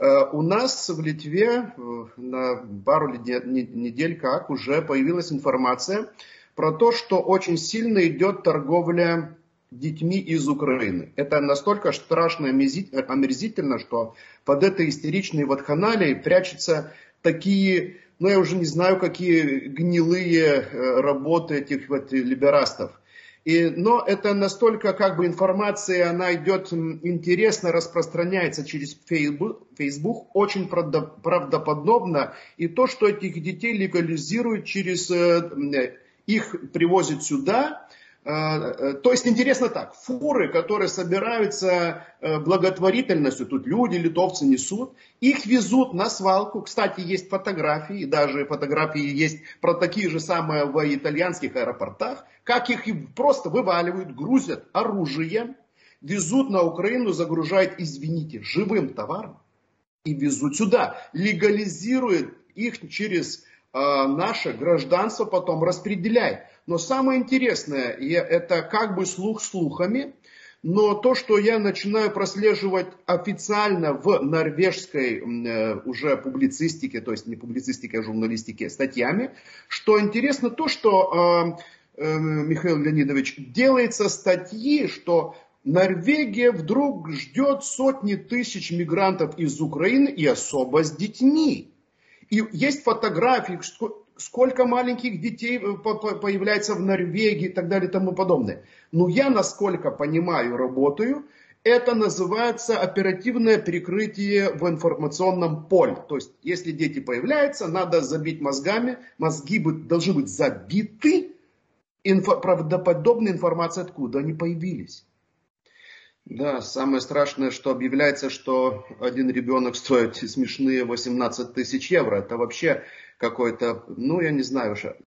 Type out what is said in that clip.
У нас в Литве на пару недель как уже появилась информация про то, что очень сильно идет торговля детьми из Украины. Это настолько страшно и омерзительно, что под этой истеричной вакханалией прячутся такие, ну я уже не знаю, какие гнилые работы этих вот либерастов. Но это настолько как бы информация, она идет интересно, распространяется через Facebook, очень правдоподобно. И то, что этих детей легализируют через, их привозят сюда. То есть интересно так, фуры, которые собираются благотворительностью, тут люди, литовцы несут, их везут на свалку. Кстати, есть фотографии, и даже фотографии есть про такие же самые в итальянских аэропортах, как их просто вываливают, грузят оружием, везут на Украину, загружают, извините, живым товаром и везут сюда, легализируют их через наше гражданство, потом распределяет. Но самое интересное, это как бы слух слухами, но то, что я начинаю прослеживать официально в норвежской уже публицистике, то есть не публицистике, а журналистике, статьями, что интересно то, что, Михаил Леонидович, делается статьи, что Норвегия вдруг ждет сотни тысяч мигрантов из Украины и особо с детьми. И есть фотографии, сколько маленьких детей появляется в Норвегии и так далее и тому подобное. Но я, насколько понимаю, работаю, это называется оперативное прикрытие в информационном поле. То есть, если дети появляются, надо забить мозгами, мозги должны быть забиты, правдоподобная информация откуда они появились. Да, самое страшное, что объявляется, что один ребенок стоит смешные 18 тысяч евро. Это вообще какой-то, ну я не знаю,